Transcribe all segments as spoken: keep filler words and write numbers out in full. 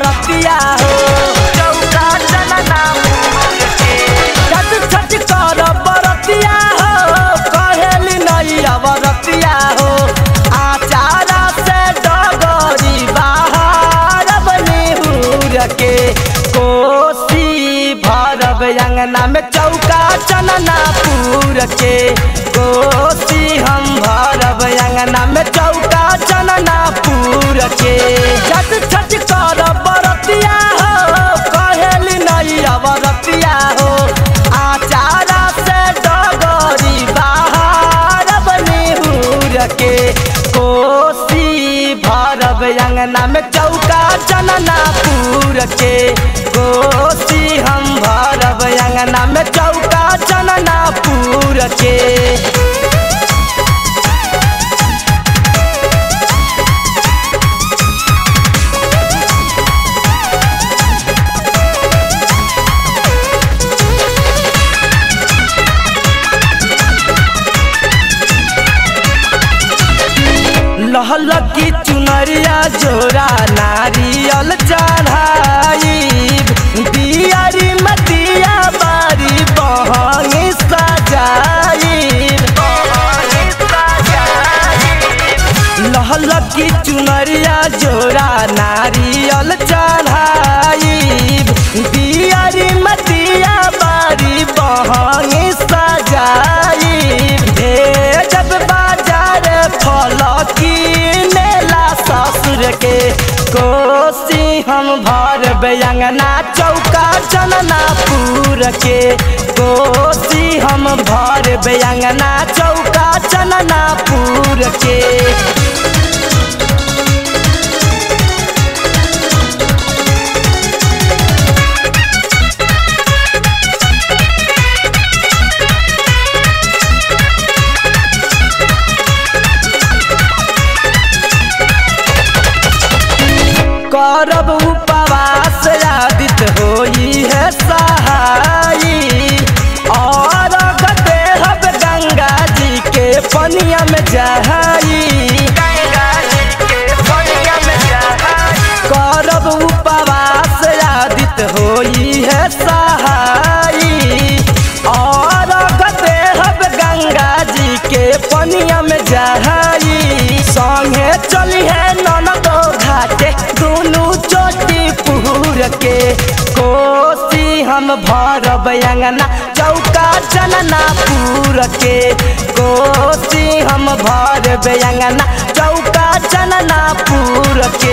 बरतिया हो चौका चनना पूर के छठ छठ कर बरतिया हो कहेली नैया बरतिया हो आचारा से डगरी बाहर बनिहुर के कोसी भरब अंगना में चौका चनना पूर के कोसी हम भरब अंगना में चौका चनना पूर के छठ छठ कर बरतिया हो कहेली नैया बरतिया हो आचारा से डगरी बाहर बनिहुर के कोसी भरब अंगना में चौका चनना पूर के कोसी हम भरब अंगना में चौका चनना पूर के लहल की चुनरिया जोरा नारियल चढ़ाई दियारी मतिया बारी बहनी सजाई लहल की चुनरिया जोरा नारियल चढ़ाई दियारी मतिया बारी बहनी सजाई जब बाजार फल की नेला ससुर के कोसी हम भरब अंगना चौका चनना पूर के कोसी हम भरब अंगना चौका चनना पूर के करब उपवास आदित होई है सहाई और देहब गंगा जी के पनिया में जहाई करब उपवास आदित होई है सहाई और देहब गंगा जी के पनिया में जहाई संगे चली है ननदो घाटे दोनों चोटी पूर के कोसी हम भरब अंगना चौका चनना पूर के कोसी हम भरब अंगना चौका चनना पूर के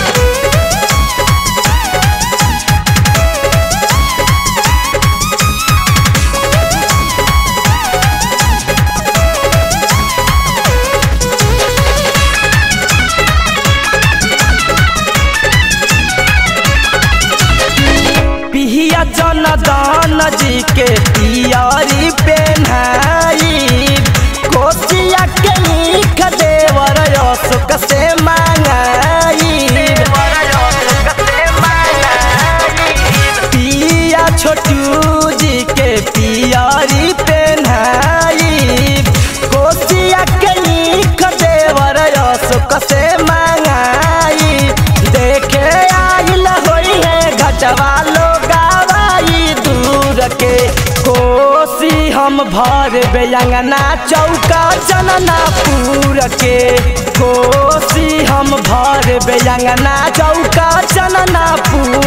पिहिया जनदान जी के तियारी पेन्हाई कोसिया के मीख देवर अशोक से मांगाई पिया छोटू जी के तियारी पेन्हाई कोसिया के मीख देवर अशोक से मांगाई देखे आइल होई है घटवा के कोसी हम भरब अंगना चौका चनना पूर के कोसी हम भरब अंगना चौका चनना पूर